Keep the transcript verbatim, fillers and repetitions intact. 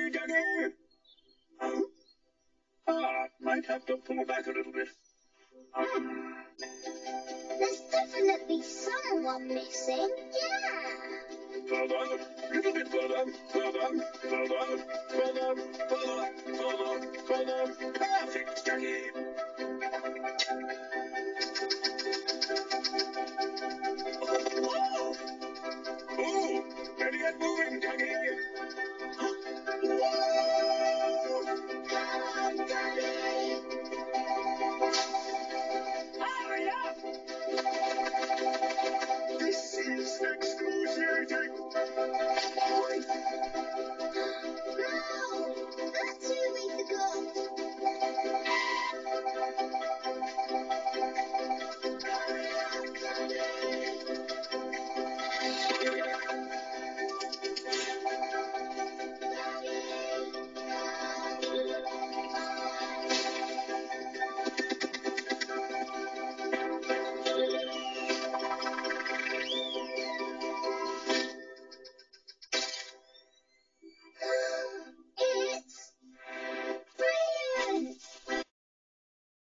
Dougie! Oh? Ah, might have to pull back a little bit. Hmm. There's definitely someone missing. Yeah. Further, little bit further, further.